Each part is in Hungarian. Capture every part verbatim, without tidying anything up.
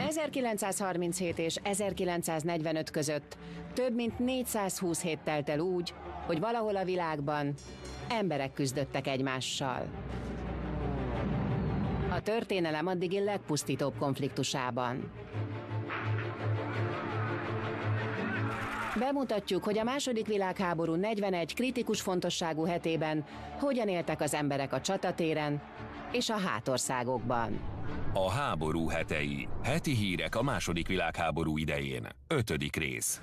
ezerkilencszázharminchét és ezerkilencszáznegyvenöt között több mint négyszázhúsz hét telt el úgy, hogy valahol a világban emberek küzdöttek egymással. A történelem addigi legpusztítóbb konfliktusában. Bemutatjuk, hogy a második világháború negyvenegy kritikus fontosságú hetében hogyan éltek az emberek a csatatéren és a hátországokban. A háború hetei. Heti hírek a második világháború idején. Ötödik rész.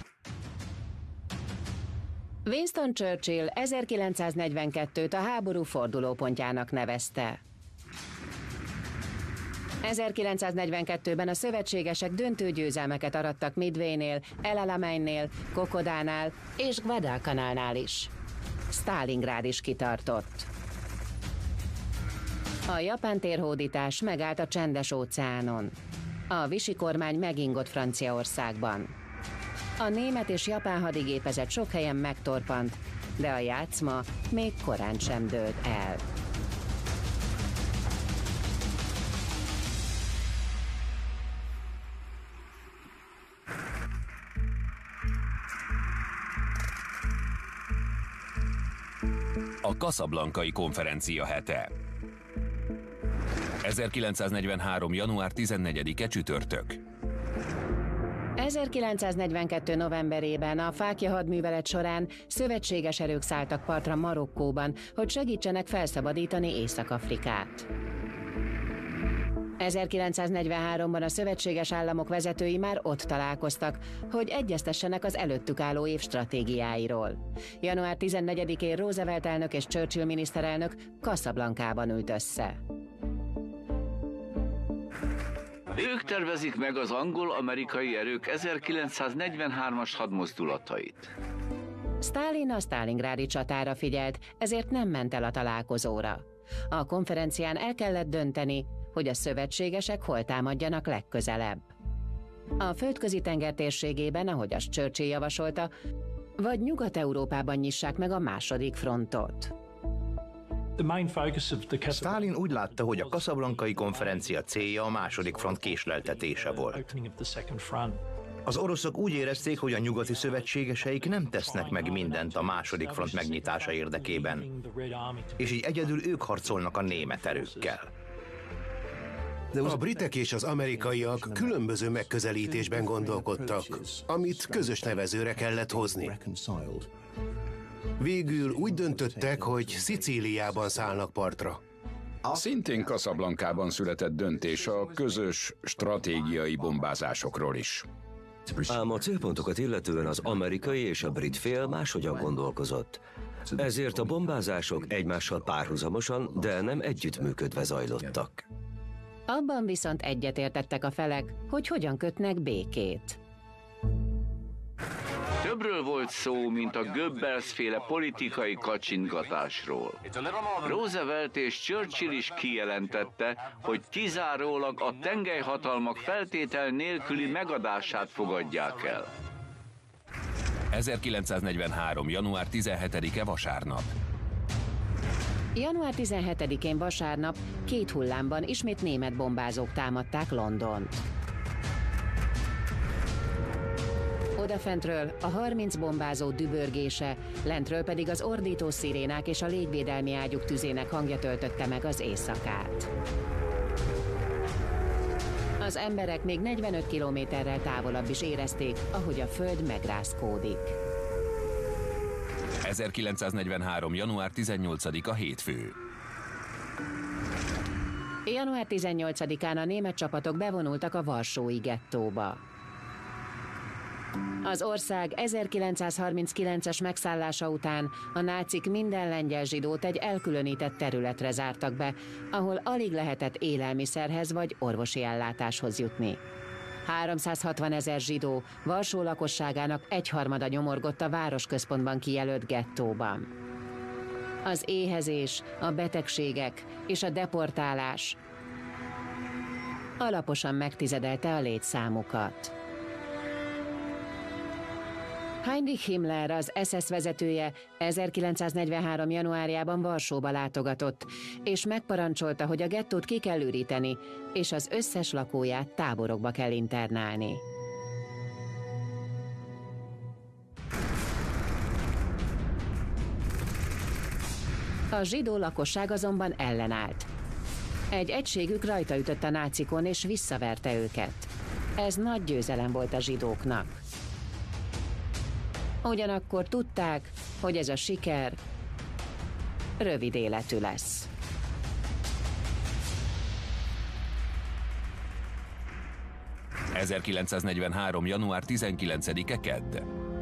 Winston Churchill ezerkilencszáznegyvenkettőt a háború fordulópontjának nevezte. ezerkilencszáznegyvenkettőben a szövetségesek döntő győzelmeket arattak Midwaynél, El Alamein-nél, Kokodánál és Guadalcanalnál is. Sztálingrád is kitartott. A japán térhódítás megállt a Csendes-óceánon. A Vichy kormány megingott Franciaországban. A német és japán hadigépezet sok helyen megtorpant, de a játszma még korán sem dőlt el. A Casablancai konferencia hete. ezerkilencszáznegyvenhárom. január tizennegyedike csütörtök. ezerkilencszáznegyvenkettő. novemberében a Fáklya hadművelet során szövetséges erők szálltak partra Marokkóban, hogy segítsenek felszabadítani Észak-Afrikát. ezerkilencszáznegyvenháromban a szövetséges államok vezetői már ott találkoztak, hogy egyeztessenek az előttük álló év stratégiáiról. január tizennegyedikén Roosevelt elnök és Churchill miniszterelnök Casablancában ült össze. Ők tervezik meg az angol-amerikai erők ezerkilencszáznegyvenhármas hadmozdulatait. Sztálin a sztálingrádi csatára figyelt, ezért nem ment el a találkozóra. A konferencián el kellett dönteni, hogy a szövetségesek hol támadjanak legközelebb. A földközi tenger térségében, ahogy azt Churchill javasolta, vagy Nyugat-Európában nyissák meg a második frontot. Sztálin úgy látta, hogy a Casablancai konferencia célja a második front késleltetése volt. Az oroszok úgy érezték, hogy a nyugati szövetségeseik nem tesznek meg mindent a második front megnyitása érdekében, és így egyedül ők harcolnak a német erőkkel. A britek és az amerikaiak különböző megközelítésben gondolkodtak, amit közös nevezőre kellett hozni. Végül úgy döntöttek, hogy Szicíliában szállnak partra. Szintén Casablancában született döntés a közös stratégiai bombázásokról is. Ám a célpontokat illetően az amerikai és a brit fél máshogyan gondolkozott. Ezért a bombázások egymással párhuzamosan, de nem együttműködve zajlottak. Abban viszont egyetértettek a felek, hogy hogyan kötnek békét. Többről volt szó, mint a Goebbels-féle politikai kacsingatásról. Roosevelt és Churchill is kijelentette, hogy kizárólag a tengelyhatalmak feltétel nélküli megadását fogadják el. ezerkilencszáznegyvenhárom. január tizenhetedike vasárnap. január tizenhetedikén vasárnap két hullámban ismét német bombázók támadták Londont. Odafentről a harminc bombázó dübörgése, lentről pedig az ordító szirénák és a légvédelmi ágyuk tüzének hangja töltötte meg az éjszakát. Az emberek még negyvenöt kilométerrel távolabb is érezték, ahogy a föld megrázkódik. ezerkilencszáznegyvenhárom. január tizennyolcadika hétfő. január tizennyolcadikán a német csapatok bevonultak a varsói gettóba. Az ország ezerkilencszázharminckilences megszállása után a nácik minden lengyel zsidót egy elkülönített területre zártak be, ahol alig lehetett élelmiszerhez vagy orvosi ellátáshoz jutni. háromszázhatvanezer zsidó Varsó lakosságának egyharmada nyomorgott a városközpontban kijelölt gettóban. Az éhezés, a betegségek és a deportálás alaposan megtizedelte a létszámukat. Heinrich Himmler, az es es vezetője ezerkilencszáznegyvenhárom. januárjában Varsóba látogatott, és megparancsolta, hogy a gettót ki kell üríteni, és az összes lakóját táborokba kell internálni. A zsidó lakosság azonban ellenállt. Egy egységük rajtaütött a nácikon és visszaverte őket. Ez nagy győzelem volt a zsidóknak. Ugyanakkor tudták, hogy ez a siker rövid életű lesz. ezerkilencszáznegyvenhárom. január tizenkilencedike kedd.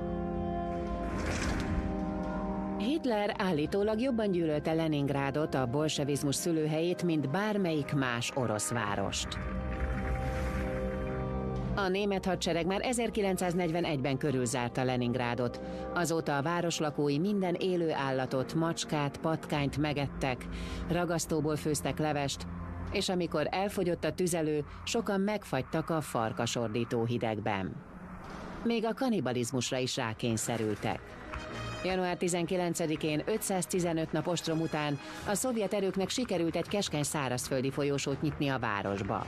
Hitler állítólag jobban gyűlölte Leningrádot, a bolsevizmus szülőhelyét, mint bármelyik más orosz várost. A német hadsereg már ezerkilencszáznegyvenegyben körülzárta Leningrádot. Azóta a város lakói minden élő állatot, macskát, patkányt megettek, ragasztóból főztek levest, és amikor elfogyott a tüzelő, sokan megfagytak a farkasordító hidegben. Még a kannibalizmusra is rákényszerültek. január tizenkilencedikén ötszáztizenöt nap ostrom után a szovjet erőknek sikerült egy keskeny szárazföldi folyósót nyitni a városba.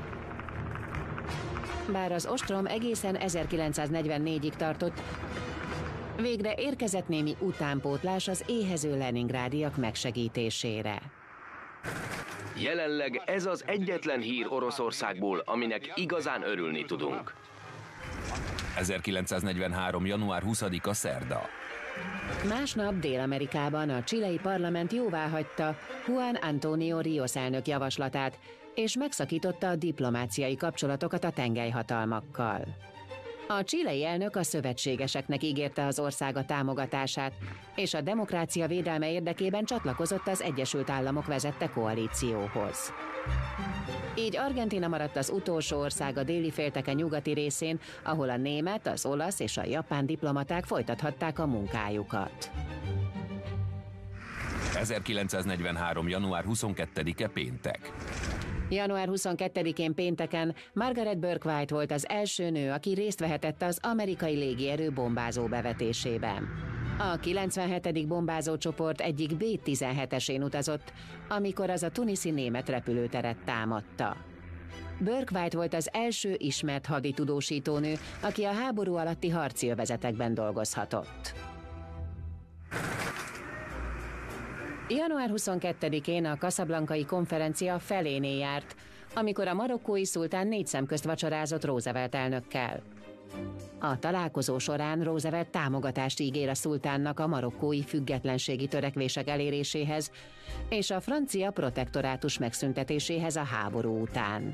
Bár az ostrom egészen ezerkilencszáznegyvennégyig tartott, végre érkezett némi utánpótlás az éhező leningrádiak megsegítésére. Jelenleg ez az egyetlen hír Oroszországból, aminek igazán örülni tudunk. ezerkilencszáznegyvenhárom. január huszadika. szerda. Másnap Dél-Amerikában a chilei parlament jóváhagyta Juan Antonio Ríos elnök javaslatát, és megszakította a diplomáciai kapcsolatokat a tengelyhatalmakkal. A chilei elnök a szövetségeseknek ígérte az országa támogatását, és a demokrácia védelme érdekében csatlakozott az Egyesült Államok vezette koalícióhoz. Így Argentína maradt az utolsó ország a déli félteke nyugati részén, ahol a német, az olasz és a japán diplomaták folytathatták a munkájukat. ezerkilencszáznegyvenhárom. január huszonkettedike. péntek. január huszonkettedikén pénteken Margaret Bourke-White volt az első nő, aki részt vehetett az amerikai légierő bombázó bevetésében. A kilencvenhetedik bombázócsoport egyik bé tizenhetesén utazott, amikor az a tuniszi német repülőteret támadta. Bourke-White volt az első ismert haditudósítónő, aki a háború alatti harci övezetekben dolgozhatott. január huszonkettedikén a Casablancai konferencia felénél járt, amikor a marokkói szultán négy szem közt vacsorázott Roosevelt elnökkel. A találkozó során Roosevelt támogatást ígér a szultánnak a marokkói függetlenségi törekvések eléréséhez és a francia protektorátus megszüntetéséhez a háború után.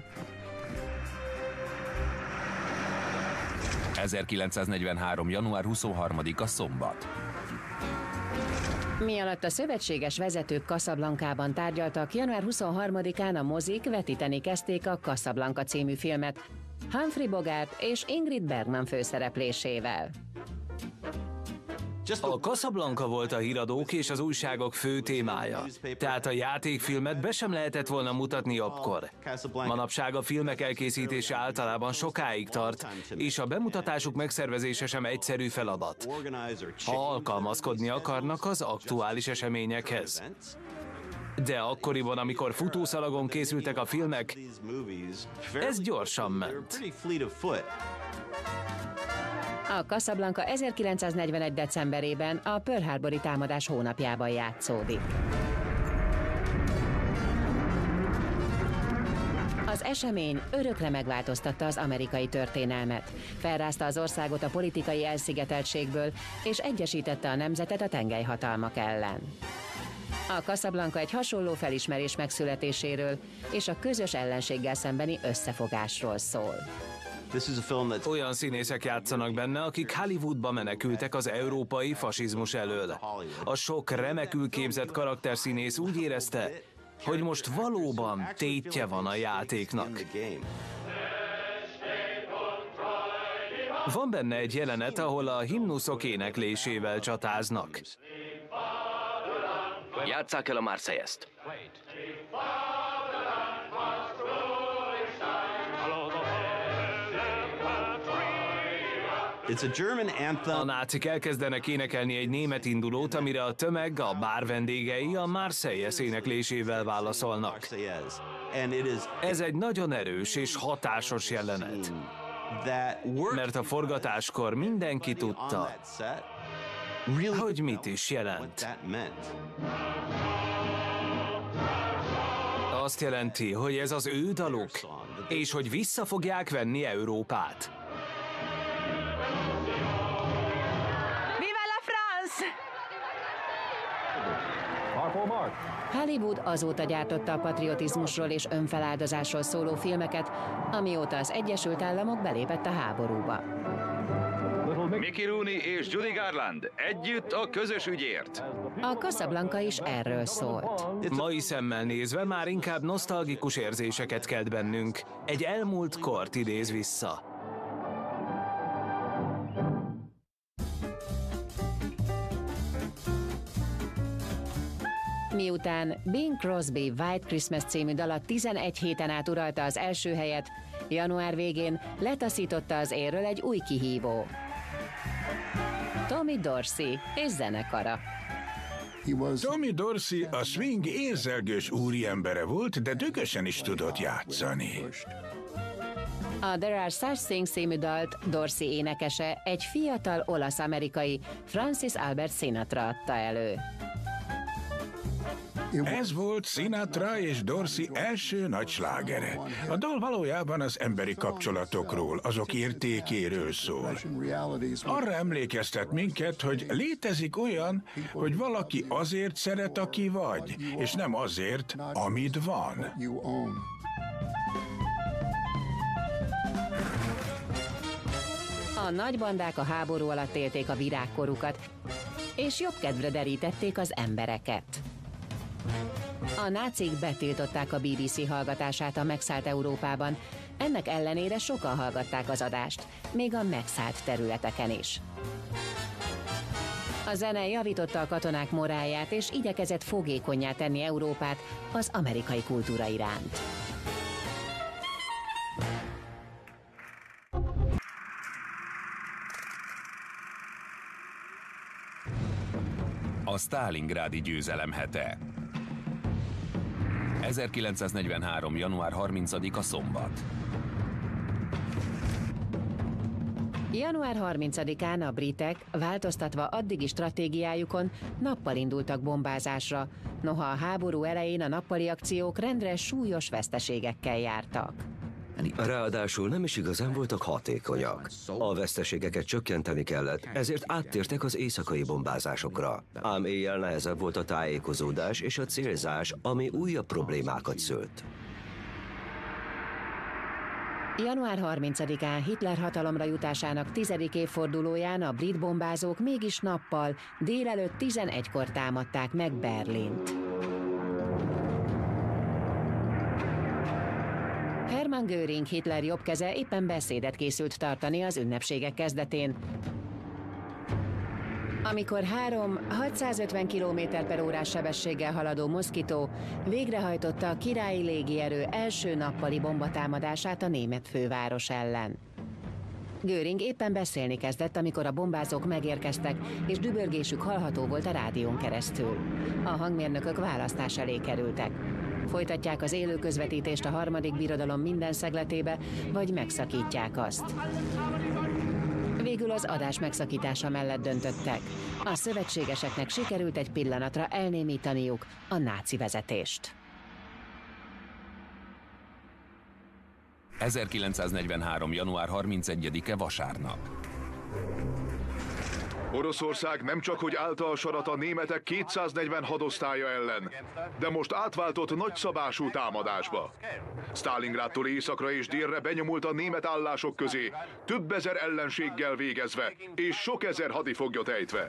ezerkilencszáznegyvenhárom. január huszonharmadika. szombat. Mi alatt a szövetséges vezetők Casablancában tárgyaltak, január huszonharmadikán a mozik vetíteni kezdték a Casablanca című filmet, Humphrey Bogart és Ingrid Bergman főszereplésével. A Casablanca volt a híradók és az újságok fő témája, tehát a játékfilmet be sem lehetett volna mutatni jobbkor. Manapság a filmek elkészítése általában sokáig tart, és a bemutatásuk megszervezése sem egyszerű feladat, ha alkalmazkodni akarnak az aktuális eseményekhez. De akkoriban, amikor futószalagon készültek a filmek, ez gyorsan ment. A Casablanca ezerkilencszáznegyvenegy. decemberében a Pearl Harbori támadás hónapjában játszódik. Az esemény örökre megváltoztatta az amerikai történelmet, felrázta az országot a politikai elszigeteltségből, és egyesítette a nemzetet a tengelyhatalmak ellen. A Casablanca egy hasonló felismerés megszületéséről és a közös ellenséggel szembeni összefogásról szól. Olyan színészek játszanak benne, akik Hollywoodba menekültek az európai fasizmus elől. A sok remekül képzett karakterszínész úgy érezte, hogy most valóban tétje van a játéknak. Van benne egy jelenet, ahol a himnuszok éneklésével csatáznak. Játsszák el a Marseillaise-t. A nácik elkezdenek énekelni egy német indulót, amire a tömeg, a bár vendégei a Marseillaise éneklésével válaszolnak. Ez egy nagyon erős és hatásos jelenet, mert a forgatáskor mindenki tudta, hogy mit is jelent. Azt jelenti, hogy ez az ő daluk, és hogy vissza fogják venni Európát. Viva la France! Hollywood azóta gyártotta a patriotizmusról és önfeláldozásról szóló filmeket, amióta az Egyesült Államok belépett a háborúba. Mickey Rooney és Judy Garland együtt a közös ügyért. A Casablanca is erről szólt. Mai szemmel nézve már inkább nosztalgikus érzéseket kelt bennünk. Egy elmúlt kort idéz vissza. Miután Bing Crosby White Christmas című dala tizenegy héten át uralta az első helyet, január végén letaszította az érről egy új kihívó. Tommy Dorsey és zenekara. Tommy Dorsey a swing érzelgős úriembere volt, de dögösen is tudott játszani. A There Are Such Things című dalt Dorsey énekese, egy fiatal olasz-amerikai Francis Albert Sinatra adta elő. Ez volt Sinatra és Dorsey első nagy slágere. A dal valójában az emberi kapcsolatokról, azok értékéről szól. Arra emlékeztet minket, hogy létezik olyan, hogy valaki azért szeret, aki vagy, és nem azért, amit van. A nagy bandák a háború alatt élték a virágkorukat, és jobb kedvre derítették az embereket. A nácik betiltották a bé bé cé hallgatását a megszállt Európában, ennek ellenére sokan hallgatták az adást, még a megszállt területeken is. A zene javította a katonák morálját, és igyekezett fogékonnyá tenni Európát az amerikai kultúra iránt. A sztálingrádi győzelem hete. ezerkilencszáznegyvenhárom. január harmincadika szombat. január harmincadikán a britek, változtatva addigi stratégiájukon, nappal indultak bombázásra, noha a háború elején a nappali akciók rendre súlyos veszteségekkel jártak. Ráadásul nem is igazán voltak hatékonyak. A veszteségeket csökkenteni kellett, ezért áttértek az éjszakai bombázásokra. Ám éjjel nehezebb volt a tájékozódás és a célzás, ami újabb problémákat szült. január harmincadikán Hitler hatalomra jutásának tizedik évfordulóján a brit bombázók mégis nappal, délelőtt tizenegykor támadták meg Berlint. Hermann Göring, Hitler jobbkeze éppen beszédet készült tartani az ünnepségek kezdetén, amikor három hatszázötven kilométer per órás sebességgel haladó moszkitó végrehajtotta a királyi légierő első nappali bombatámadását a német főváros ellen. Göring éppen beszélni kezdett, amikor a bombázók megérkeztek, és dübörgésük hallható volt a rádión keresztül. A hangmérnökök választás elé kerültek. Folytatják az élő közvetítést a harmadik birodalom minden szegletébe, vagy megszakítják azt. Végül az adás megszakítása mellett döntöttek. A szövetségeseknek sikerült egy pillanatra elnémítaniuk a náci vezetést. ezerkilencszáznegyvenhárom. január harmincegyedike vasárnap. Oroszország nem csak hogy állta a sarat a németek kétszáznegyven hadosztálya ellen, de most átváltott nagyszabású támadásba. Sztálingrádtól északra és délre benyomult a német állások közé, több ezer ellenséggel végezve, és sok ezer hadifoglyot ejtve.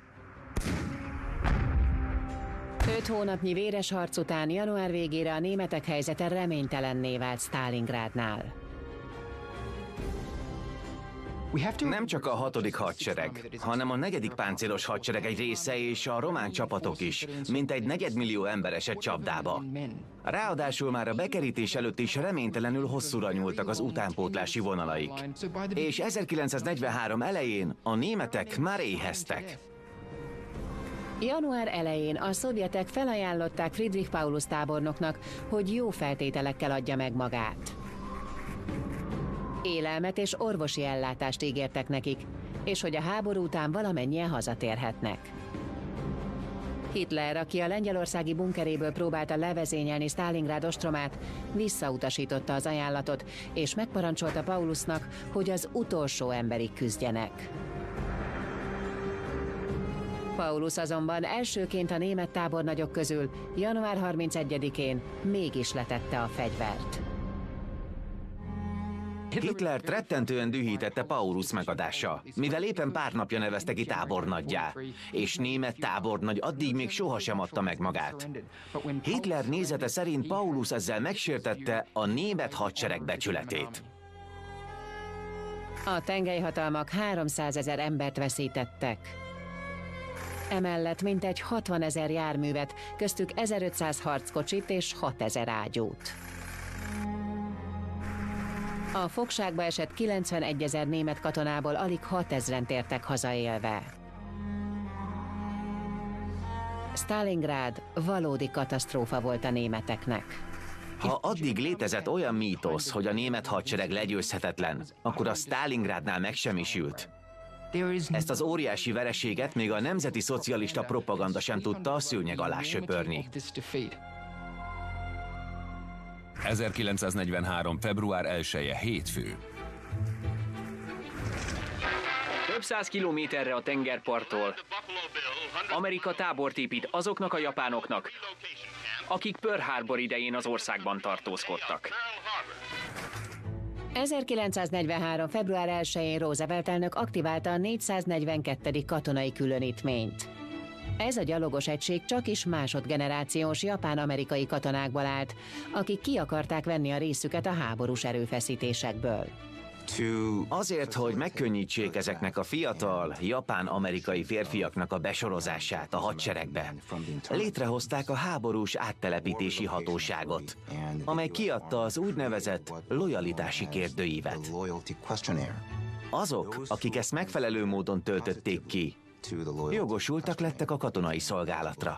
Öt hónapnyi véres harc után január végére a németek helyzete reménytelenné vált Sztálingrádnál. Nem csak a hatodik hadsereg, hanem a negyedik páncélos hadsereg egy része és a román csapatok is, mint egy negyedmillió ember esett csapdába. Ráadásul már a bekerítés előtt is reménytelenül hosszúra nyúltak az utánpótlási vonalaik. És ezerkilencszáznegyvenhárom elején a németek már éheztek. Január elején a szovjetek felajánlották Friedrich Paulus tábornoknak, hogy jó feltételekkel adja meg magát. Élelmet és orvosi ellátást ígértek nekik, és hogy a háború után valamennyien hazatérhetnek. Hitler, aki a lengyelországi bunkeréből próbálta levezényelni Sztálingrád ostromát, visszautasította az ajánlatot, és megparancsolta Paulusnak, hogy az utolsó emberig küzdjenek. Paulus azonban elsőként a német tábornagyok közül január harmincegyedikén mégis letette a fegyvert. Hitlert rettentően dühítette Paulus megadása, mivel éppen pár napja nevezte ki tábornaggyá, és német tábornagy addig még sohasem adta meg magát. Hitler nézete szerint Paulus ezzel megsértette a német hadsereg becsületét. A tengelyhatalmak háromszázezer embert veszítettek. Emellett mintegy hatvanezer járművet, köztük ezerötszáz harckocsit és hatezer ágyút. A fogságba esett kilencvenegyezer német katonából alig hatezren tértek haza élve. Sztálingrád valódi katasztrófa volt a németeknek. Ha addig létezett olyan mítosz, hogy a német hadsereg legyőzhetetlen, akkor a Sztálingrádnál megsemmisült. Ezt az óriási vereséget még a nemzeti szocialista propaganda sem tudta a szőnyeg alá söpörni. ezerkilencszáznegyvenhárom. február elseje, hétfő. Több száz kilométerre a tengerparttól Amerika tábort épít azoknak a japánoknak, akik Pearl Harbor idején az országban tartózkodtak. ezerkilencszáznegyvenhárom. február elsején Roosevelt elnök aktiválta a négyszáznegyvenkettedik katonai különítményt. Ez a gyalogos egység csak is másodgenerációs japán-amerikai katonákból állt, akik ki akarták venni a részüket a háborús erőfeszítésekből. Azért, hogy megkönnyítsék ezeknek a fiatal, japán-amerikai férfiaknak a besorozását a hadseregbe, létrehozták a háborús áttelepítési hatóságot, amely kiadta az úgynevezett lojalitási kérdőívet. Azok, akik ezt megfelelő módon töltötték ki, jogosultak lettek a katonai szolgálatra.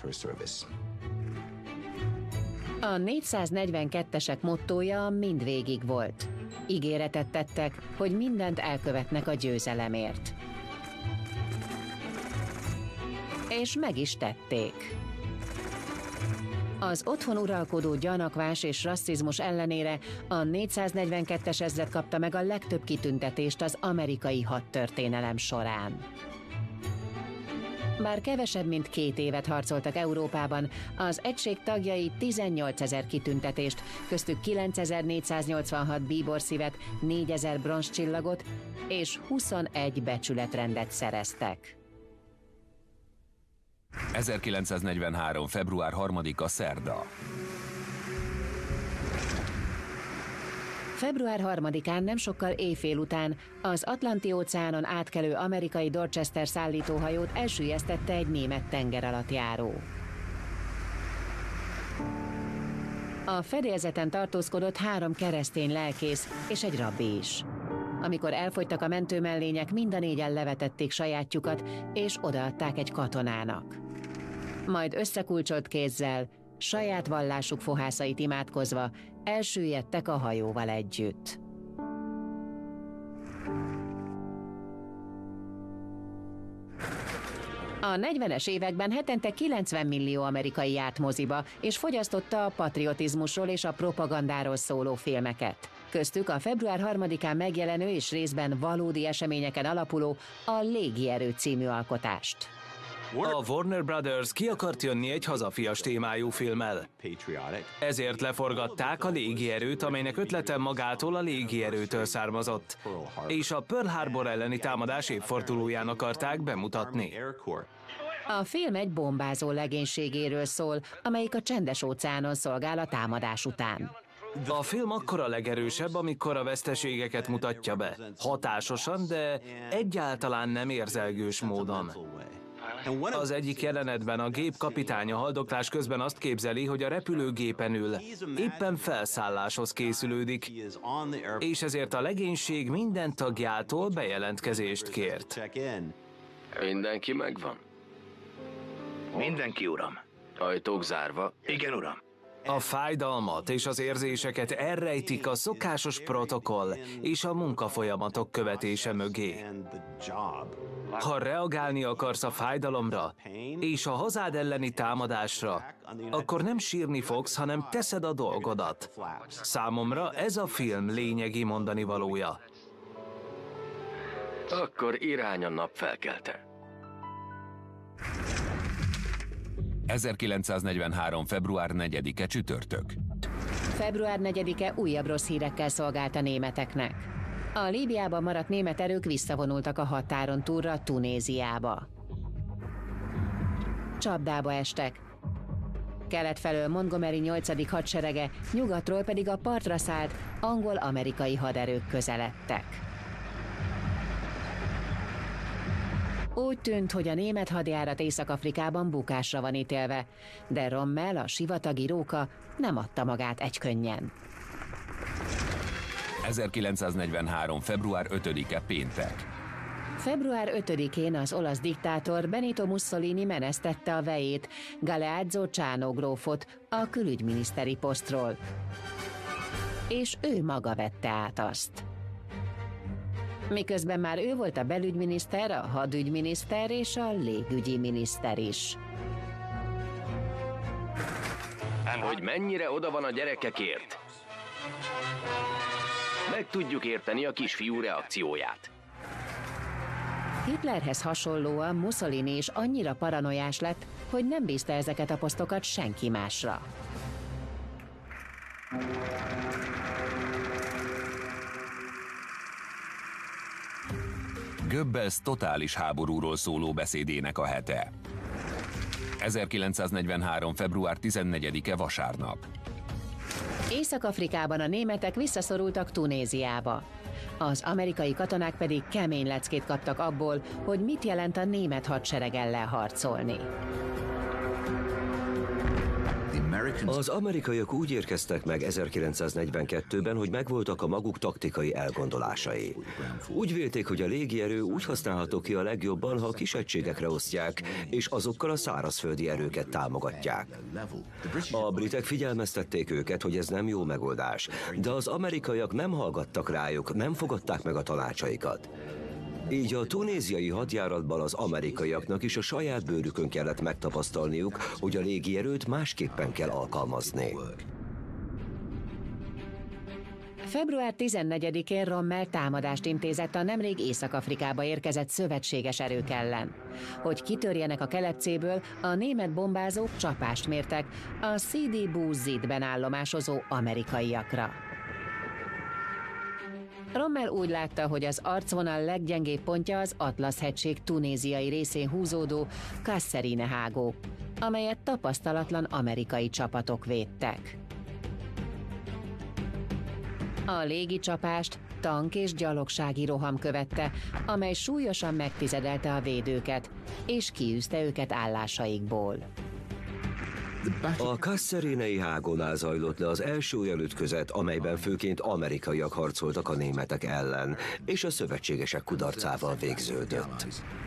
A négyszáznegyvenkettesek mottója mindvégig volt. Ígéretet tettek, hogy mindent elkövetnek a győzelemért. És meg is tették. Az otthon uralkodó gyanakvás és rasszizmus ellenére a négyszáznegyvenkettes ezred kapta meg a legtöbb kitüntetést az amerikai hadtörténelem során. Bár kevesebb, mint két évet harcoltak Európában, az egység tagjai tizennyolcezer kitüntetést, köztük kilencezer-négyszáznyolcvanhat bíborszívet, négyezer bronzcsillagot és huszonegy becsületrendet szereztek. ezerkilencszáznegyvenhárom. február harmadika. szerda. február harmadikán nem sokkal éjfél után az Atlanti-óceánon átkelő amerikai Dorchester szállítóhajót elsüllyesztette egy német tengeralattjáró. A fedélzeten tartózkodott három keresztény lelkész és egy rabbi is. Amikor elfogytak a mentőmellények, mind a négyen levetették sajátjukat, és odaadták egy katonának. Majd összekulcsolt kézzel, saját vallásuk fohászait imádkozva, elsüllyedtek a hajóval együtt. A negyvenes években hetente kilencven millió amerikai járt moziba, és fogyasztotta a patriotizmusról és a propagandáról szóló filmeket. Köztük a február harmadikán megjelenő és részben valódi eseményeken alapuló a Légierő című alkotást. A Warner Brothers ki akart jönni egy hazafias témájú filmmel. Ezért leforgatták a légierőt, amelynek ötlete magától a légierőtől származott, és a Pearl Harbor elleni támadás évfordulóján akarták bemutatni. A film egy bombázó legénységéről szól, amelyik a Csendes-óceánon szolgál a támadás után. A film akkor a legerősebb, amikor a veszteségeket mutatja be. Hatásosan, de egyáltalán nem érzelgős módon. Az egyik jelenetben a gép kapitánya haldoklás közben azt képzeli, hogy a repülőgépen ül, éppen felszálláshoz készülődik, és ezért a legénység minden tagjától bejelentkezést kért. Mindenki megvan? Mindenki, uram. Ajtók zárva? Igen, uram. A fájdalmat és az érzéseket elrejtik a szokásos protokoll és a munkafolyamatok követése mögé. Ha reagálni akarsz a fájdalomra és a hazád elleni támadásra, akkor nem sírni fogsz, hanem teszed a dolgodat. Számomra ez a film lényegi mondani valója. Akkor irány a napfelkelte. ezerkilencszáznegyvenhárom. február negyedike csütörtök. február negyedike újabb rossz hírekkel szolgált a németeknek. A Líbiában maradt német erők visszavonultak a határon túlra Tunéziába. Csapdába estek. Kelet felől Montgomery nyolcadik hadserege, nyugatról pedig a partra szállt angol-amerikai haderők közeledtek. Úgy tűnt, hogy a német hadjárat Észak-Afrikában bukásra van ítélve, de Rommel, a sivatagi róka nem adta magát egykönnyen. ezerkilencszáznegyvenhárom. február ötödike péntek. február ötödikén az olasz diktátor Benito Mussolini menesztette a vejét, Galeazzo Ciano grófot a külügyminiszteri posztról. És ő maga vette át azt. Miközben már ő volt a belügyminiszter, a hadügyminiszter és a légügyi miniszter is. Hogy mennyire oda van a gyerekekért? Meg tudjuk érteni a kisfiú reakcióját. Hitlerhez hasonlóan Mussolini is annyira paranoiás lett, hogy nem bízta ezeket a posztokat senki másra. Goebbels totális háborúról szóló beszédének a hete. ezerkilencszáznegyvenhárom. február tizennegyedike vasárnap. Észak-Afrikában a németek visszaszorultak Tunéziába. Az amerikai katonák pedig kemény leckét kaptak abból, hogy mit jelent a német hadsereg ellen harcolni. Az amerikaiak úgy érkeztek meg ezerkilencszáznegyvenkettőben, hogy megvoltak a maguk taktikai elgondolásai. Úgy vélték, hogy a légierő úgy használható ki a legjobban, ha kis egységekre osztják, és azokkal a szárazföldi erőket támogatják. A britek figyelmeztették őket, hogy ez nem jó megoldás, de az amerikaiak nem hallgattak rájuk, nem fogadták meg a tanácsaikat. Így a tunéziai hadjáratban az amerikaiaknak is a saját bőrükön kellett megtapasztalniuk, hogy a légierőt másképpen kell alkalmazni. február tizennegyedikén Rommel támadást intézett a nemrég Észak-Afrikába érkezett szövetséges erők ellen. Hogy kitörjenek a kelepcéből, a német bombázók csapást mértek a Sidi Bouzidben állomásozó amerikaiakra. Rommel úgy látta, hogy az arcvonal leggyengébb pontja az Atlasz-hegység tunéziai részén húzódó Kasserine-hágó, amelyet tapasztalatlan amerikai csapatok védtek. A légicsapást tank és gyalogsági roham követte, amely súlyosan megtizedelte a védőket, és kiűzte őket állásaikból. A Kasserine-i hágónál zajlott le az első olyan ütközet, amelyben főként amerikaiak harcoltak a németek ellen, és a szövetségesek kudarcával végződött.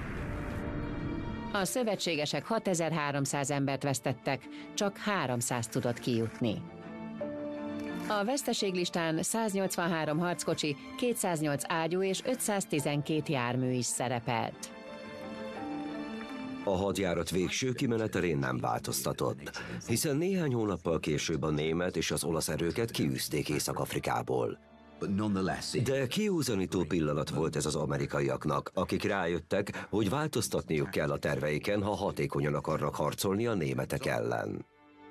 A szövetségesek hatezer-háromszáz embert vesztettek, csak háromszáz tudott kijutni. A veszteséglistán száznyolcvanhárom harckocsi, kétszáznyolc ágyú és ötszáztizenkét jármű is szerepelt. A hadjárat végső kimenetelén nem változtatott, hiszen néhány hónappal később a német és az olasz erőket kiűzték Észak-Afrikából. De kiúzanító pillanat volt ez az amerikaiaknak, akik rájöttek, hogy változtatniuk kell a terveiken, ha hatékonyan akarnak harcolni a németek ellen.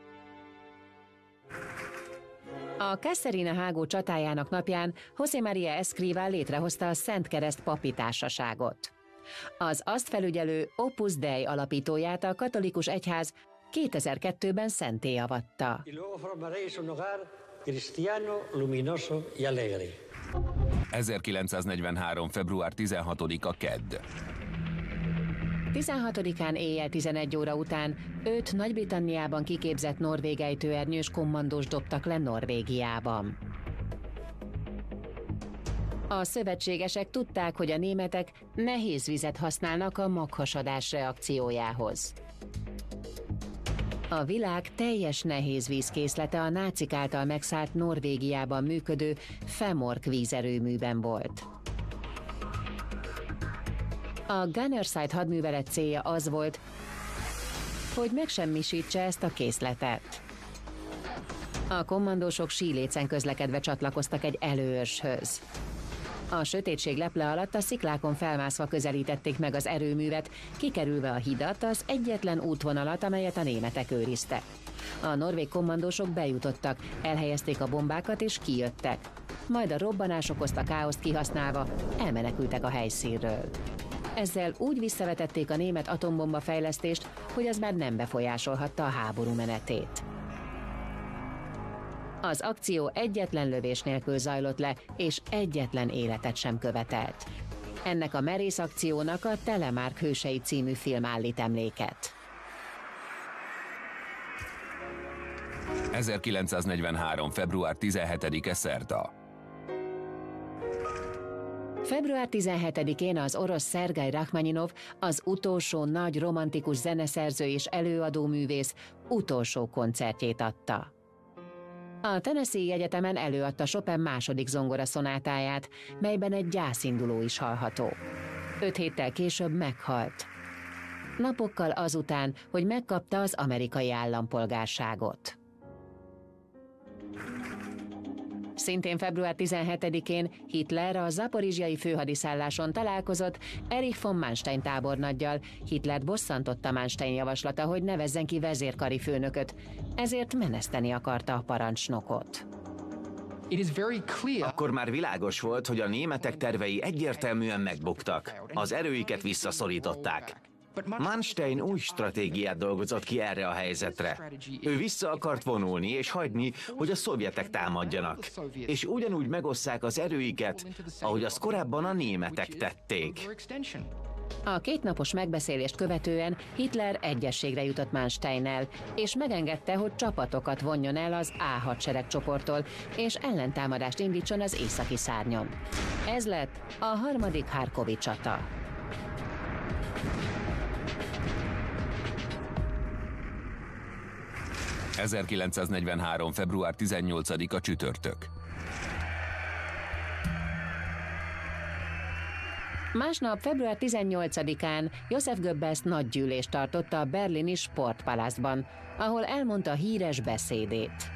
A Kasserine-hágó csatájának napján José María Escrivá létrehozta a Szent Kereszt papi társaságot. Az azt felügyelő Opus Dei alapítóját a katolikus egyház kétezer-kettőben szentté avatta. cristiano, luminoso y alegre. ezerkilencszáznegyvenhárom. február tizenhatodika kedd. tizenhatodikán éjjel tizenegy óra után öt Nagy-Britanniában kiképzett norvég ejtőernyős kommandós dobtak le Norvégiában. A szövetségesek tudták, hogy a németek nehéz vizet használnak a maghasadás reakciójához. A világ teljes nehézvízkészlete a nácik által megszállt Norvégiában működő Femork vízerőműben volt. A Gunnerside hadművelet célja az volt, hogy megsemmisítse ezt a készletet. A kommandósok sílécen közlekedve csatlakoztak egy előőrshöz. A sötétség leple alatt a sziklákon felmászva közelítették meg az erőművet, kikerülve a hidat, az egyetlen útvonalat, amelyet a németek őriztek. A norvég kommandósok bejutottak, elhelyezték a bombákat és kijöttek. Majd a robbanás okozta káoszt kihasználva elmenekültek a helyszínről. Ezzel úgy visszavetették a német atombomba fejlesztést, hogy az már nem befolyásolhatta a háború menetét. Az akció egyetlen lövés nélkül zajlott le, és egyetlen életet sem követelt. Ennek a merész akciónak a Telemark hősei című film állít emléket. ezerkilencszáznegyvenhárom. február tizenhetedike. szerda. február tizenhetedikén az orosz Szergej Rachmaninov, az utolsó nagy romantikus zeneszerző és előadóművész utolsó koncertjét adta. A Tennessee Egyetemen előadta Chopin második zongoraszonátáját, melyben egy gyászinduló is hallható. Öt héttel később meghalt. Napokkal azután, hogy megkapta az amerikai állampolgárságot. Szintén február tizenhetedikén Hitler a zaporizsjai főhadiszálláson találkozott Erich von Manstein tábornaggyal. Hitlert bosszantotta Manstein javaslata, hogy nevezzen ki vezérkari főnököt, ezért meneszteni akarta a parancsnokot. Akkor már világos volt, hogy a németek tervei egyértelműen megbuktak. Az erőiket visszaszorították. Manstein új stratégiát dolgozott ki erre a helyzetre. Ő vissza akart vonulni és hagyni, hogy a szovjetek támadjanak, és ugyanúgy megosszák az erőiket, ahogy azt korábban a németek tették. A kétnapos megbeszélést követően Hitler egyességre jutott Mansteinnel, és megengedte, hogy csapatokat vonjon el az A hadsereg csoporttól, és ellentámadást indítson az északi szárnyon. Ez lett a harmadik Harkovi csata. ezerkilencszáznegyvenhárom. február tizennyolcadika. csütörtök. Másnap, február tizennyolcadikán Joseph Goebbels nagy gyűlést tartott a berlini Sportpalastban, ahol elmondta híres beszédét.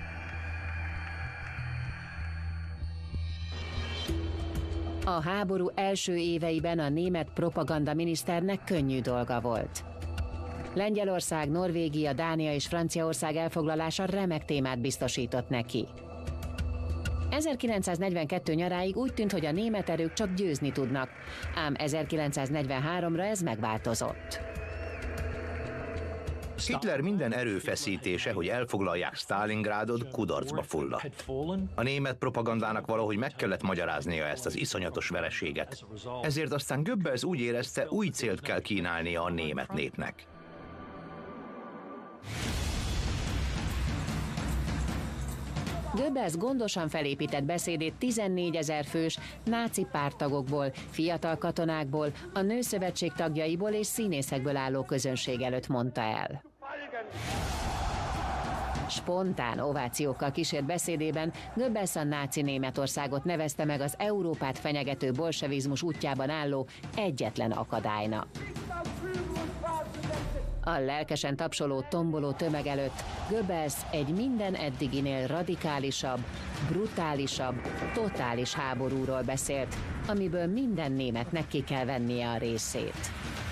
A háború első éveiben a német propagandaminiszternek könnyű dolga volt. Lengyelország, Norvégia, Dánia és Franciaország elfoglalása remek témát biztosított neki. ezerkilencszáznegyvenkettő nyaráig úgy tűnt, hogy a német erők csak győzni tudnak, ám ezerkilencszáznegyvenháromra ez megváltozott. Hitler minden erőfeszítése, hogy elfoglalják Stalingrádot, kudarcba fulladt. A német propagandának valahogy meg kellett magyaráznia ezt az iszonyatos vereséget. Ezért aztán Goebbels úgy érezte, új célt kell kínálnia a német népnek. Goebbels gondosan felépített beszédét tizennégyezer fős náci párttagokból, fiatal katonákból, a Nőszövetség tagjaiból és színészekből álló közönség előtt mondta el. Spontán ovációkkal kísért beszédében Goebbels a náci Németországot nevezte meg az Európát fenyegető bolsevizmus útjában álló egyetlen akadálynak. A lelkesen tapsoló, tomboló tömeg előtt Goebbels egy minden eddiginél radikálisabb, brutálisabb, totális háborúról beszélt, amiből minden németnek ki kell vennie a részét.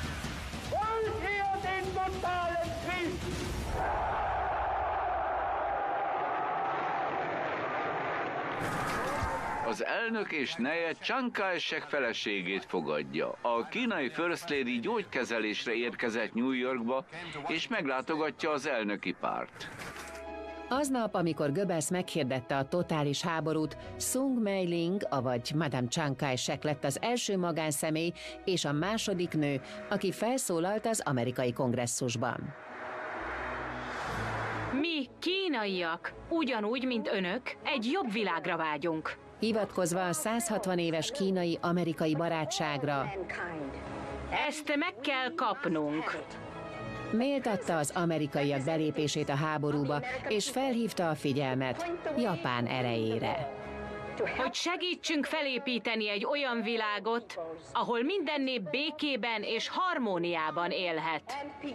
Az elnök és neje Chiang Kai-shek feleségét fogadja. A kínai First Lady gyógykezelésre érkezett New Yorkba, és meglátogatja az elnöki párt. Aznap, amikor Goebbels meghirdette a totális háborút, Sung Mei-ling, avagy Madame Chiang Kai-shek lett az első magánszemély és a második nő, aki felszólalt az amerikai kongresszusban. Mi, kínaiak, ugyanúgy, mint önök, egy jobb világra vágyunk. Hivatkozva a száz hatvan éves kínai-amerikai barátságra, ezt meg kell kapnunk. méltatta az amerikaiak belépését a háborúba, és felhívta a figyelmet Japán erejére. Hogy segítsünk felépíteni egy olyan világot, ahol minden nép békében és harmóniában élhet.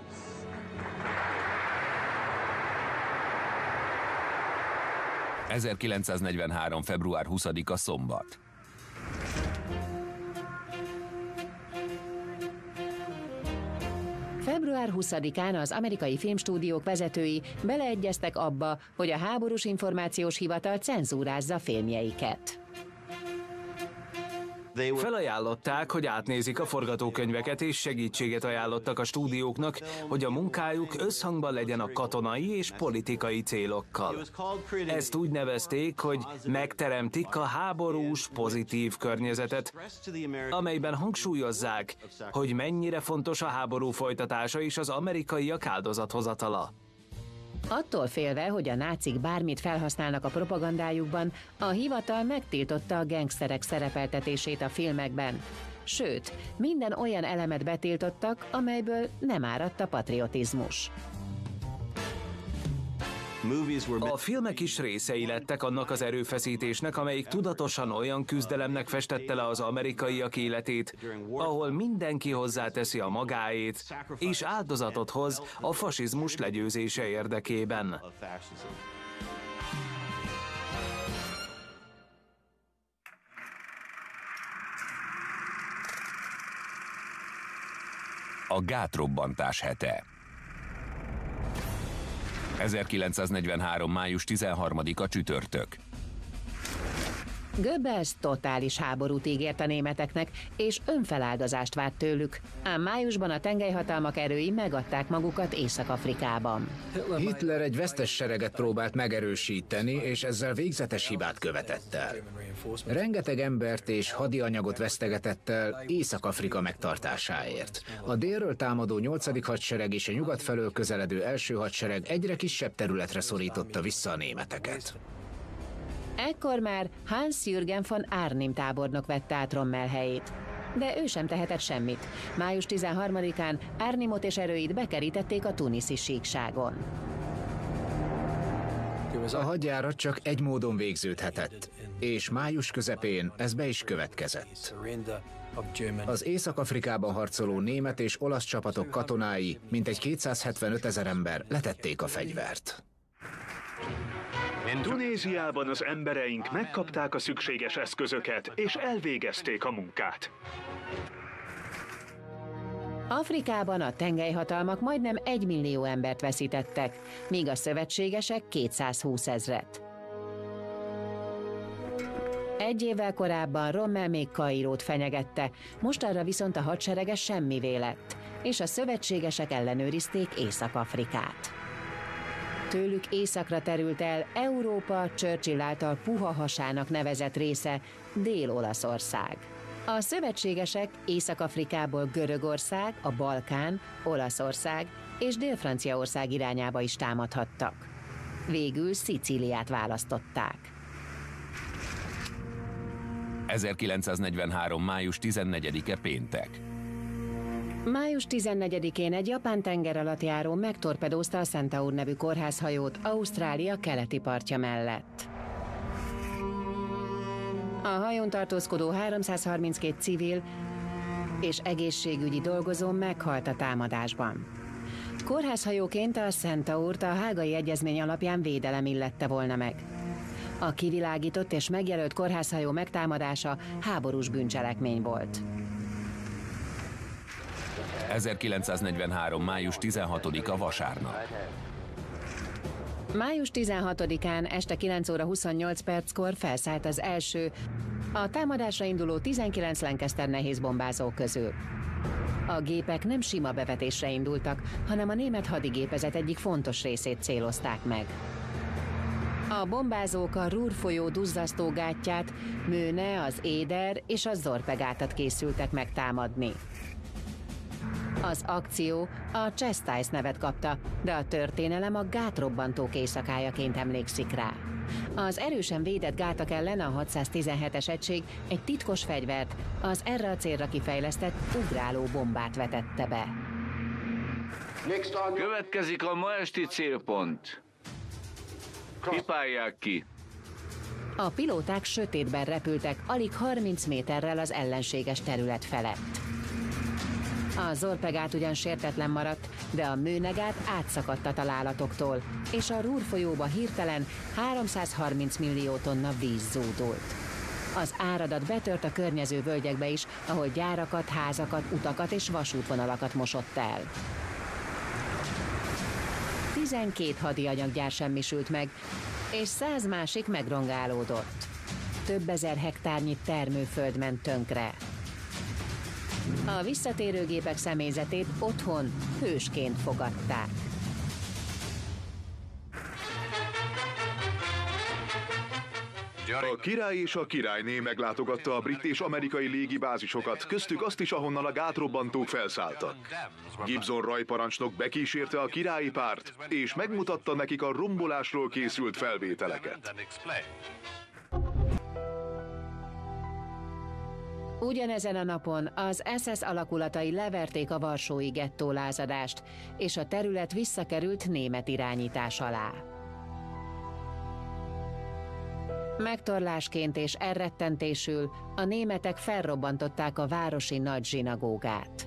ezerkilencszáznegyvenhárom. február huszadika szombat. február huszadikán az amerikai filmstúdiók vezetői beleegyeztek abba, hogy a háborús információs hivatal cenzúrázza filmjeiket. Felajánlották, hogy átnézik a forgatókönyveket, és segítséget ajánlottak a stúdióknak, hogy a munkájuk összhangban legyen a katonai és politikai célokkal. Ezt úgy nevezték, hogy megteremtik a háborús pozitív környezetet, amelyben hangsúlyozzák, hogy mennyire fontos a háború folytatása és az amerikaiak áldozathozatala. Attól félve, hogy a nácik bármit felhasználnak a propagandájukban, a hivatal megtiltotta a gengszterek szerepeltetését a filmekben. Sőt, minden olyan elemet betiltottak, amelyből nem áradt a patriotizmus. A filmek is részei lettek annak az erőfeszítésnek, amelyik tudatosan olyan küzdelemnek festette le az amerikaiak életét, ahol mindenki hozzáteszi a magáét, és áldozatot hoz a fasizmus legyőzése érdekében. A gátrobbantás hete. ezerkilencszáznegyvenhárom. május tizenharmadika csütörtök. Goebbels totális háborút ígért a németeknek, és önfeláldozást várt tőlük, ám májusban a tengelyhatalmak erői megadták magukat Észak-Afrikában. Hitler egy vesztes sereget próbált megerősíteni, és ezzel végzetes hibát követett el. Rengeteg embert és hadianyagot vesztegetett el Észak-Afrika megtartásáért. A délről támadó nyolcadik hadsereg és a nyugat felől közeledő első hadsereg egyre kisebb területre szorította vissza a németeket. Ekkor már Hans-Jürgen von Arnim tábornok vette át Rommel helyét. De ő sem tehetett semmit. május tizenharmadikán Arnimot és erőit bekerítették a tuniszi síkságon. A hadjárat csak egy módon végződhetett, és május közepén ez be is következett. Az Észak-Afrikában harcoló német és olasz csapatok katonái, mintegy kétszázhetvenöt ezer ember letették a fegyvert. Tunéziában az embereink megkapták a szükséges eszközöket, és elvégezték a munkát. Afrikában a tengelyhatalmak majdnem egy millió embert veszítettek, míg a szövetségesek kétszázhúsz ezret. Egy évvel korábban Rommel még Kairót fenyegette, mostanra viszont a hadserege semmivé lett, és a szövetségesek ellenőrizték Észak-Afrikát. Tőlük északra terült el Európa Churchill által puha hasának nevezett része, Dél-Olaszország. A szövetségesek Észak-Afrikából Görögország, a Balkán, Olaszország és Dél-Franciaország irányába is támadhattak. Végül Szicíliát választották. ezerkilencszáznegyvenhárom. május tizennegyedike péntek. május tizennegyedikén egy japán tengeralattjáró megtorpedózta a Centaur nevű kórházhajót Ausztrália keleti partja mellett. A hajón tartózkodó háromszázharminckét civil és egészségügyi dolgozó meghalt a támadásban. Kórházhajóként a Centaurt a hágai egyezmény alapján védelem illette volna meg. A kivilágított és megjelölt kórházhajó megtámadása háborús bűncselekmény volt. ezerkilencszáznegyvenhárom. május tizenhatodika vasárnap. május tizenhatodikán este kilenc óra huszonnyolc perckor felszállt az első, a támadásra induló tizenkilenc Lancaster nehézbombázó közül. A gépek nem sima bevetésre indultak, hanem a német hadigépezet egyik fontos részét célozták meg. A bombázók a Ruhr folyó duzzasztó gátját, Möhne, az Éder és a Zorpegátat készültek megtámadni. Az akció a Chastise nevet kapta, de a történelem a gátrobbantók éjszakájaként emlékszik rá. Az erősen védett gátak ellen a hatszáztizenhetes egység egy titkos fegyvert, az erre a célra kifejlesztett ugráló bombát vetette be. Következik a ma esti célpont. Pipálják ki. A pilóták sötétben repültek alig harminc méterrel az ellenséges terület felett. A Zorpegát ugyan sértetlen maradt, de a Möhnegát átszakadt a találatoktól, és a Ruhr folyóba hirtelen háromszázharminc millió tonna víz zúdult. Az áradat betört a környező völgyekbe is, ahol gyárakat, házakat, utakat és vasútvonalakat mosott el. tizenkét hadianyaggyár semmisült meg, és száz másik megrongálódott. Több ezer hektárnyi termőföld ment tönkre. A visszatérő gépek személyzetét otthon hősként fogadták. A király és a királyné meglátogatta a brit és amerikai légibázisokat, köztük azt is, ahonnan a gátrobbantók felszálltak. Gibson rajparancsnok bekísérte a királyi párt, és megmutatta nekik a rombolásról készült felvételeket. Ugyanezen a napon az es es alakulatai leverték a varsói gettó lázadást, és a terület visszakerült német irányítás alá. Megtorlásként és elrettentésül a németek felrobbantották a városi nagy zsinagógát.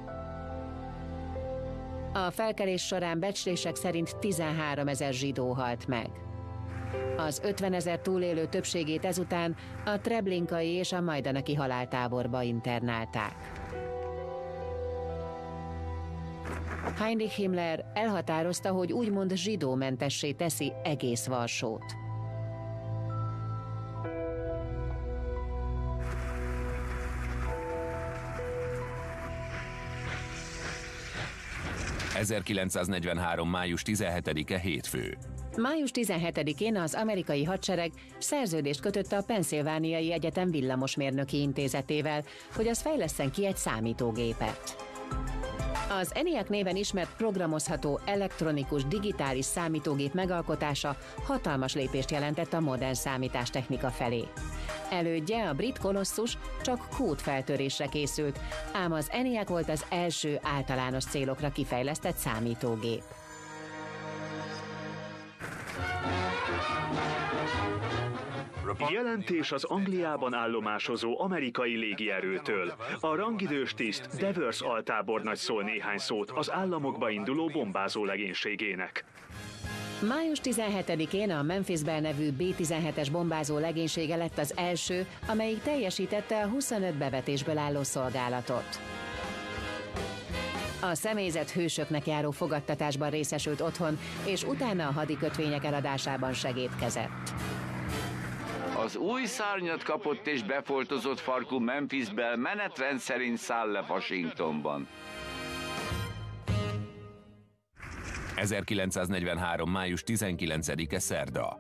A felkelés során becslések szerint tizenháromezer zsidó halt meg. Az ötvenezer túlélő többségét ezután a treblinkai és a majdanaki haláltáborba internálták. Heinrich Himmler elhatározta, hogy úgymond zsidómentessé teszi egész Varsót. ezerkilencszáznegyvenhárom. május tizenhetedike hétfő. május tizenhetedikén az amerikai hadsereg szerződést kötött a Pennsylvániai Egyetem villamosmérnöki intézetével, hogy az fejlesszen ki egy számítógépet. Az ENIAC néven ismert programozható elektronikus digitális számítógép megalkotása hatalmas lépést jelentett a modern számítástechnika felé. Elődje, a brit kolosszus csak kódfeltörésre készült, ám az ENIAC volt az első általános célokra kifejlesztett számítógép. Jelentés az Angliában állomásozó amerikai légierőtől. A rangidős tiszt Devers altábornagy szól néhány szót az államokba induló bombázó legénységének. május tizenhetedikén a Memphis Belle nevű bé tizenhetes bombázó legénysége lett az első, amelyik teljesítette a huszonöt bevetésből álló szolgálatot. A személyzet hősöknek járó fogadtatásban részesült otthon, és utána a hadikötvények eladásában segédkezett. Az új szárnyat kapott és befoltozott farkú Memphis Belle menetrend szerint száll le Washingtonban. ezerkilencszáznegyvenhárom. május tizenkilencedike szerda.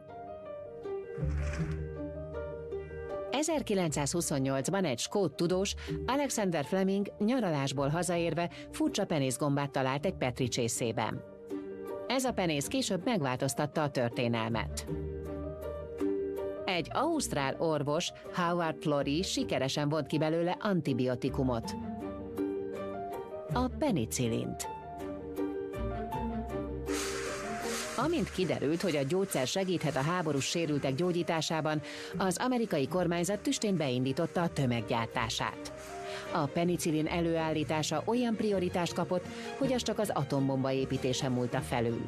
ezerkilencszázhuszonnyolcban egy skót tudós, Alexander Fleming nyaralásból hazaérve furcsa penészgombát talált egy Petri csészében. Ez a penész később megváltoztatta a történelmet. Egy ausztrál orvos, Howard Florey sikeresen vont ki belőle antibiotikumot, a penicillint. Amint kiderült, hogy a gyógyszer segíthet a háborús sérültek gyógyításában, az amerikai kormányzat tüstén beindította a tömeggyártását. A penicillin előállítása olyan prioritást kapott, hogy az csak az atombomba építése múlta felül.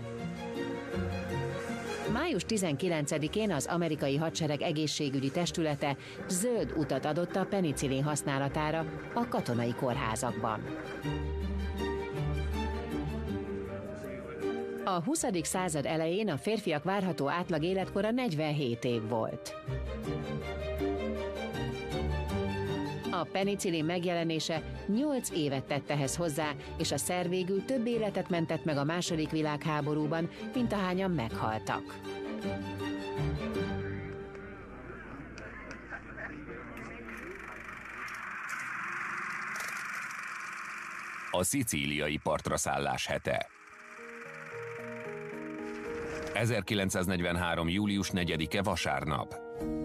május tizenkilencedikén az amerikai hadsereg egészségügyi testülete zöld utat adott a penicillin használatára a katonai kórházakban. A huszadik század elején a férfiak várható átlag életkora negyvenhét év volt. A penicillin megjelenése nyolc évet tett ehhez hozzá, és a szer végül több életet mentett meg a második világháborúban, mint ahányan meghaltak. A szicíliai partra szállás hete. ezerkilencszáznegyvenhárom. július negyedike vasárnap.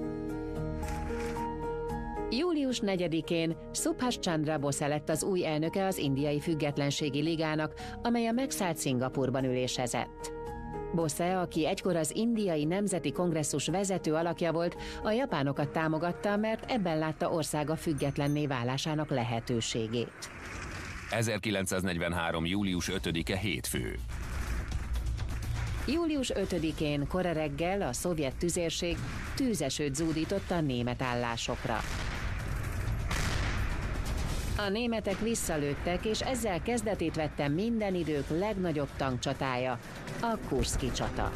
július negyedikén Subhash Chandra Bose lett az új elnöke az Indiai Függetlenségi Ligának, amely a megszállt Szingapurban ülésezett. Bose, aki egykor az Indiai Nemzeti Kongresszus vezető alakja volt, a japánokat támogatta, mert ebben látta országa függetlenné válásának lehetőségét. ezerkilencszáznegyvenhárom. július ötödike hétfő. július ötödikén kora reggel a szovjet tüzérség tűzesőt zúdított a német állásokra. A németek visszalőttek, és ezzel kezdetét vette minden idők legnagyobb tankcsatája, a Kurszki csata.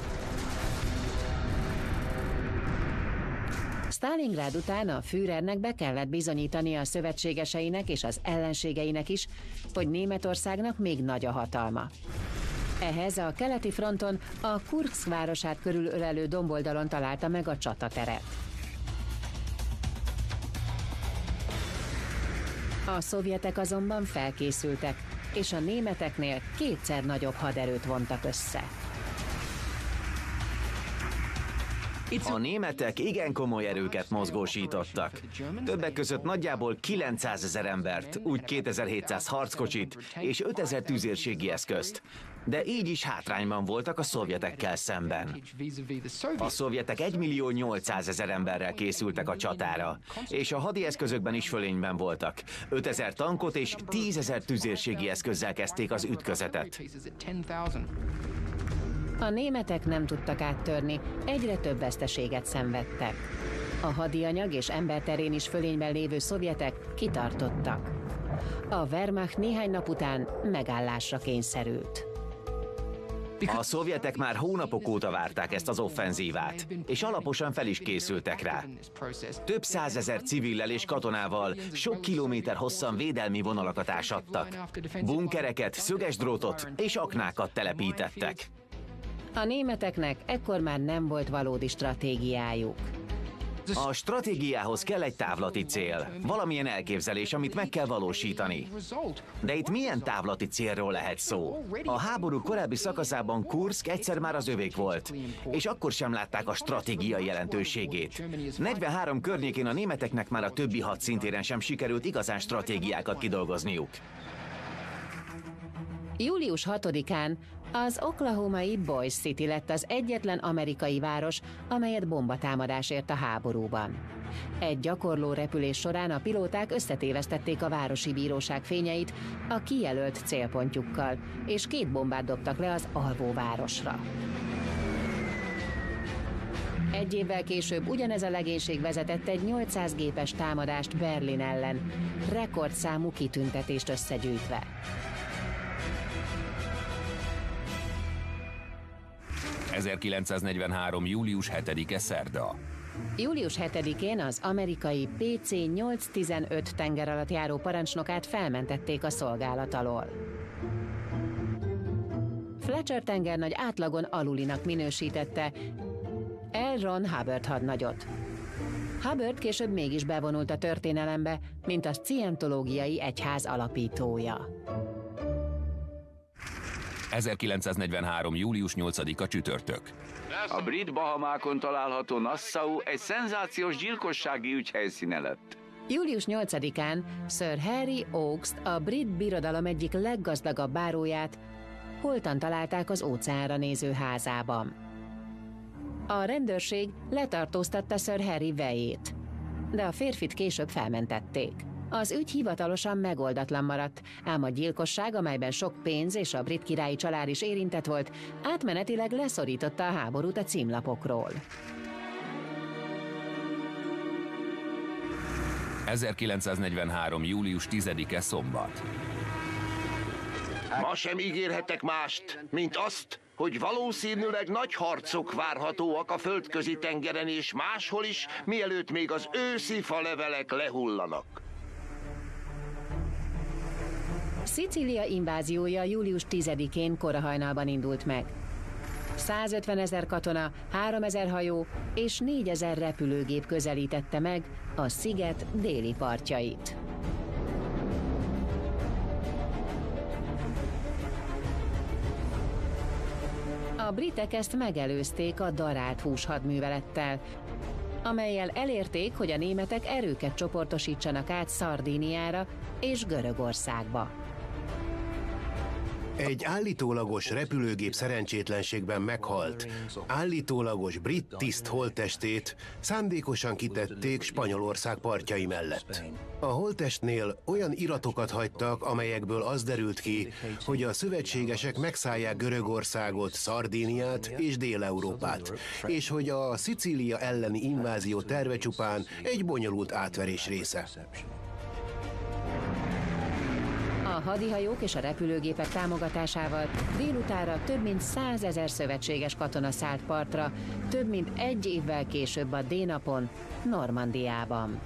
Sztálingrád után a Führernek be kellett bizonyítani a szövetségeseinek és az ellenségeinek is, hogy Németországnak még nagy a hatalma. Ehhez a keleti fronton a Kurszk városát körülölelő domboldalon találta meg a csatateret. A szovjetek azonban felkészültek, és a németeknél kétszer nagyobb haderőt vontak össze. A németek igen komoly erőket mozgósítottak. Többek között nagyjából kilencszázezer embert, úgy kétezer-hétszáz harckocsit és ötezer tüzérségi eszközt. De így is hátrányban voltak a szovjetekkel szemben. A szovjetek egymillió nyolcszázezer emberrel készültek a csatára, és a hadi eszközökben is fölényben voltak. ötezer tankot és tízezer tüzérségi eszközzel kezdték az ütközetet. A németek nem tudtak áttörni, egyre több veszteséget szenvedtek. A hadianyag és emberterén is fölényben lévő szovjetek kitartottak. A Wehrmacht néhány nap után megállásra kényszerült. A szovjetek már hónapok óta várták ezt az offenzívát, és alaposan fel is készültek rá. Több százezer civillel és katonával sok kilométer hosszan védelmi vonalakat ásadtak. Bunkereket, szöges drótot és aknákat telepítettek. A németeknek ekkor már nem volt valódi stratégiájuk. A stratégiához kell egy távlati cél, valamilyen elképzelés, amit meg kell valósítani. De itt milyen távlati célról lehet szó? A háború korábbi szakaszában Kurszk egyszer már az övék volt, és akkor sem látták a stratégiai jelentőségét. negyvenhárom környékén a németeknek már a többi hadszintéren sem sikerült igazán stratégiákat kidolgozniuk. július hatodikán az oklahomai Boise City lett az egyetlen amerikai város, amelyet bombatámadás ért a háborúban. Egy gyakorló repülés során a pilóták összetévesztették a városi bíróság fényeit a kijelölt célpontjukkal, és két bombát dobtak le az alvóvárosra. Egy évvel később ugyanez a legénység vezetett egy nyolcszáz gépes támadást Berlin ellen, rekordszámú kitüntetést összegyűjtve. ezerkilencszáznegyvenhárom. július hetedike szerda. július hetedikén az amerikai P C nyolcszáztizenöt tengeralattjáró parancsnokát felmentették a szolgálat alól. Fletcher tengernagy átlagon alulinak minősítette L. Ron Hubbard hadnagyot. Hubbard később mégis bevonult a történelembe, mint a scientológiai egyház alapítója. ezerkilencszáznegyvenhárom. július nyolcadika csütörtök. A brit Bahamákon található Nassau egy szenzációs gyilkossági ügy helyszíne lett. július nyolcadikán Sir Harry Oakes, a brit birodalom egyik leggazdagabb báróját holtan találták az óceánra néző házában. A rendőrség letartóztatta Sir Harry vejét, de a férfit később felmentették. Az ügy hivatalosan megoldatlan maradt, ám a gyilkosság, amelyben sok pénz és a brit királyi család is érintett volt, átmenetileg leszorította a háborút a címlapokról. ezerkilencszáznegyvenhárom. július tizedike szombat. Ma sem ígérhetek mást, mint azt, hogy valószínűleg nagy harcok várhatóak a földközi tengeren és máshol is, mielőtt még az őszi falevelek lehullanak. Szicília inváziója július tizedikén korahajnalban indult meg. százötven ezer katona, háromezer hajó és négyezer repülőgép közelítette meg a sziget déli partjait. britek ezt megelőzték a darált húshadművelettel, amellyel elérték, hogy a németek erőket csoportosítsanak át Szardíniára és Görögországba. Egy állítólagos repülőgép szerencsétlenségben meghalt, állítólagos brit tiszt holttestét szándékosan kitették Spanyolország partjai mellett. A holttestnél olyan iratokat hagytak, amelyekből az derült ki, hogy a szövetségesek megszállják Görögországot, Szardíniát és Dél-Európát, és hogy a Szicília elleni invázió terve csupán egy bonyolult átverés része. A hadihajók és a repülőgépek támogatásával délutára több mint százezer szövetséges katona szállt partra, több mint egy évvel később a D-napon, Normandiában.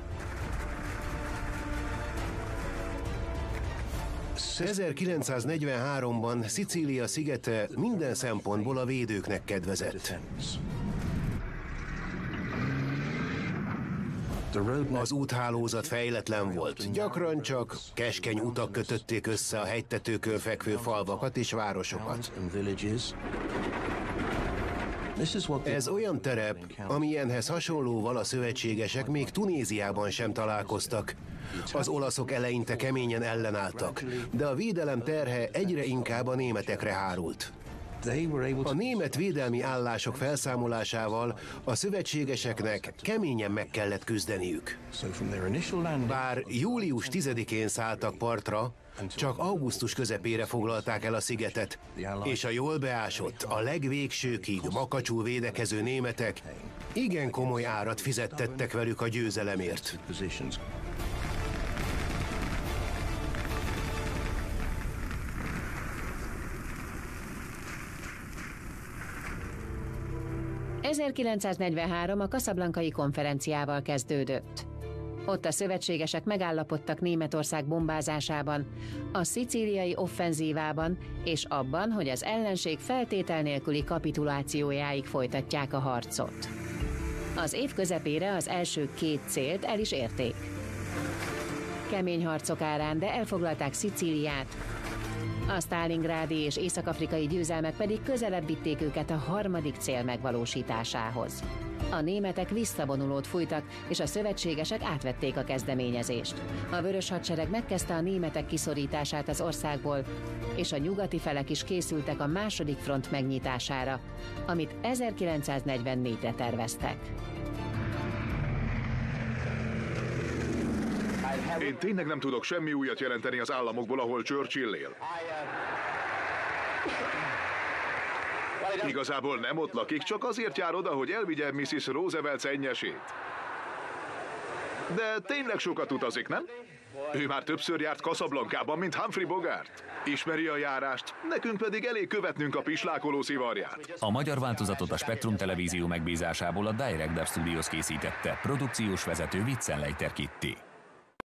ezerkilencszáznegyvenháromban Szicília szigete minden szempontból a védőknek kedvezett. Az úthálózat fejletlen volt, gyakran csak keskeny utak kötötték össze a hegytetőkön fekvő falvakat és városokat. Ez olyan terep, amilyenhez hasonlóval a szövetségesek még Tunéziában sem találkoztak. Az olaszok eleinte keményen ellenálltak, de a védelem terhe egyre inkább a németekre hárult. A német védelmi állások felszámolásával a szövetségeseknek keményen meg kellett küzdeniük. Bár július tizedikén szálltak partra, csak augusztus közepére foglalták el a szigetet, és a jól beásott, a legvégsőkig makacsul védekező németek igen komoly árat fizettettek velük a győzelemért. ezerkilencszáznegyvenhárom a Casablancai konferenciával kezdődött. Ott a szövetségesek megállapodtak Németország bombázásában, a szicíliai offenzívában és abban, hogy az ellenség feltétel nélküli kapitulációjáig folytatják a harcot. Az év közepére az első két célt el is érték. Kemény harcok árán, de elfoglalták Szicíliát, a sztálingrádi és észak-afrikai győzelmek pedig közelebb vitték őket a harmadik cél megvalósításához. A németek visszavonulót fújtak, és a szövetségesek átvették a kezdeményezést. A Vörös Hadsereg megkezdte a németek kiszorítását az országból, és a nyugati felek is készültek a második front megnyitására, amit ezerkilencszáznegyvennégyre terveztek. Én tényleg nem tudok semmi újat jelenteni az államokból, ahol Churchill él. Igazából nem ott lakik, csak azért jár oda, hogy elvigye missziz Roosevelt szennyesét. De tényleg sokat utazik, nem? Ő már többször járt Casablancában, mint Humphrey Bogart. Ismeri a járást, nekünk pedig elég követnünk a pislákoló szivarját. A magyar változatot a Spektrum Televízió megbízásából a Direct Dub Studios készítette, produkciós vezető Witzenleiter Kitti.